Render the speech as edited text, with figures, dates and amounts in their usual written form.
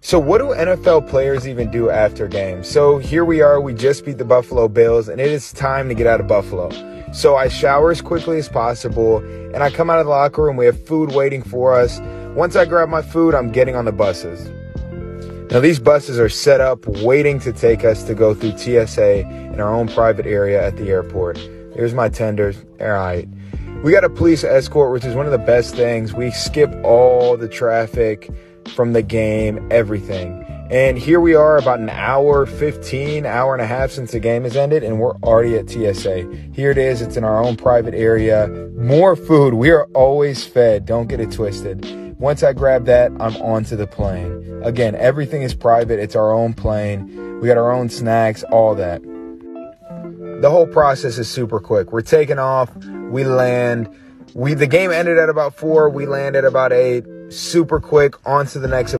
So what do NFL players even do after games? So here we are, we just beat the Buffalo Bills, and it is time to get out of Buffalo. So I shower as quickly as possible, and I come out of the locker room. We have food waiting for us. Once I grab my food, I'm getting on the buses. Now these buses are set up waiting to take us to go through TSA in our own private area at the airport. Here's my tenders. All right. We got a police escort, which is one of the best things. We skip all the traffic from the game, everything. And here we are about an hour 15, hour and a half since the game has ended, and we're already at TSA. Here it is. It's in our own private area. More food. We are always fed. Don't get it twisted. Once I grab that, I'm onto the plane. Again, everything is private. It's our own plane. We got our own snacks, all that. The whole process is super quick. We're taking off. We land. The game ended at about 4. We land at about 8. Super quick. On to the next